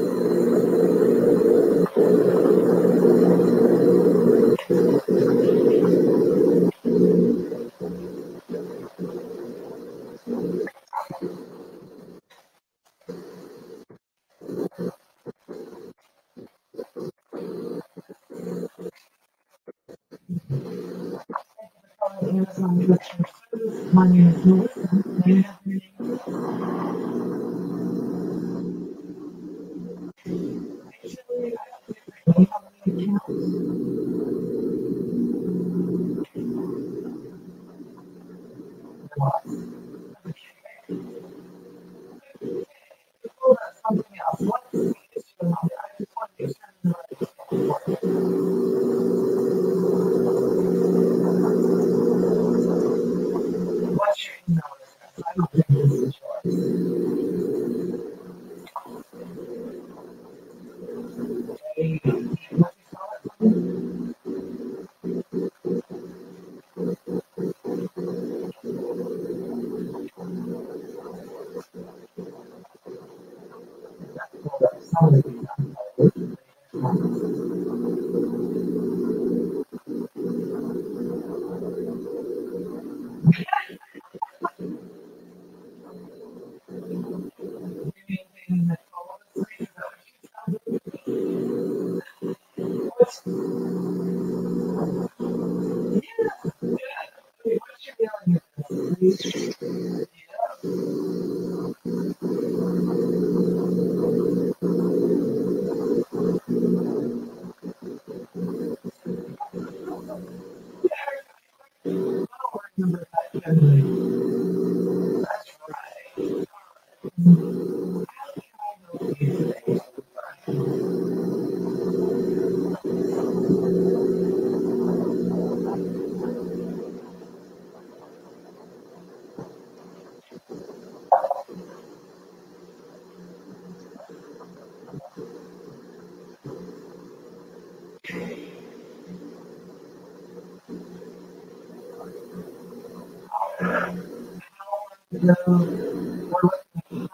Amazon customer service. My name is Melissa. May I have your name? Actually, I don't think I have any accounts. Okay. Well, that's something else. What's the issue? I just want to make sure I'm not what's your email address? I don't think this is yours. Okay. What you call it? Hold up. Somebody. Anything that follows me? What's okay, what's your mailing address? Yeah. I don't remember that generally. That's right. How can I help you today? No, we're looking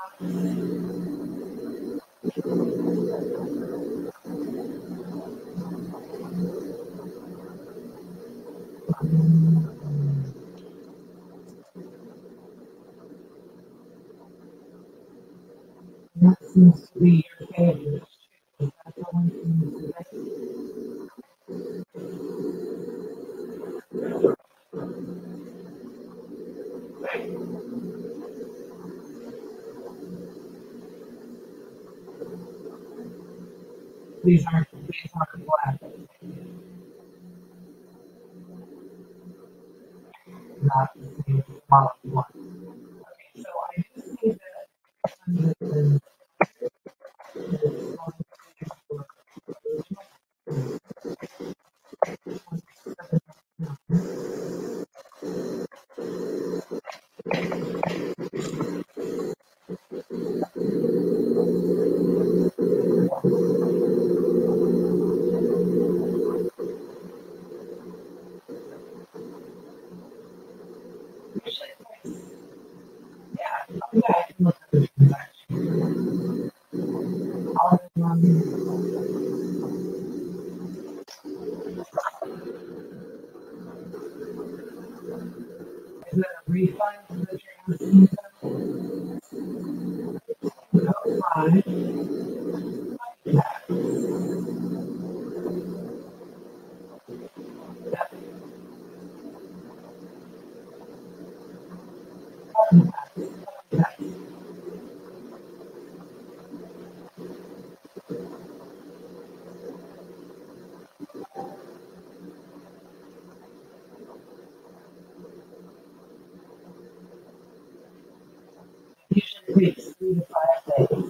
that seems to be your favorite. Is that the one thing today? These aren't black, not the same model one. Okay, so I just need that send it in this one for usually yeah, I can look at the transaction. All in one. Is it a refund that you're asking? No, fine. Yeah, yeah. Usually takes 3 to 5 days.